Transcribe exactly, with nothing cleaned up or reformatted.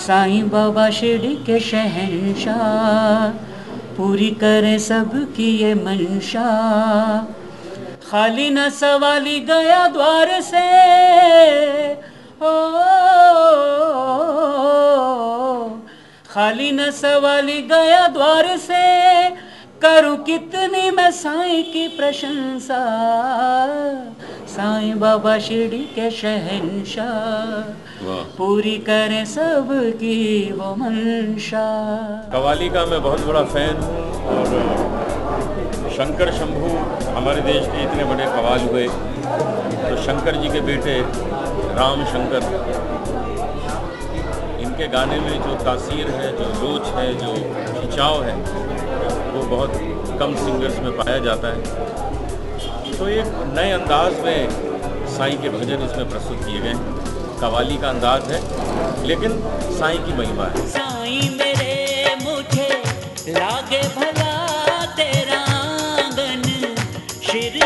साईं बाबा शिरडी के शहंशाह, पूरी करे सबकी ये मंशा। खाली न सवाली गया द्वार से, ओ खाली न सवाली गया द्वार से, करूं कितनी मैं साईं की प्रशंसा। साईं बाबा शिरडी के शहंशाह, पूरी करें सबकी वो मंशा। कव्वाली का मैं बहुत बड़ा फ़ैन हूँ और शंकर शंभू हमारे देश के इतने बड़े कव्वाल हुए, तो शंकर जी के बेटे राम शंकर, इनके गाने में जो तासीर है, जो लोच है, जो खिंचाव है, वो बहुत कम सिंगर्स में पाया जाता है। तो एक नए अंदाज में साईं के भजन इसमें प्रस्तुत किए गए। कव्वाली का अंदाज है लेकिन साईं की महिमा है। साईं मेरे मुझे लागे भला तेरा आंगन, शिरडी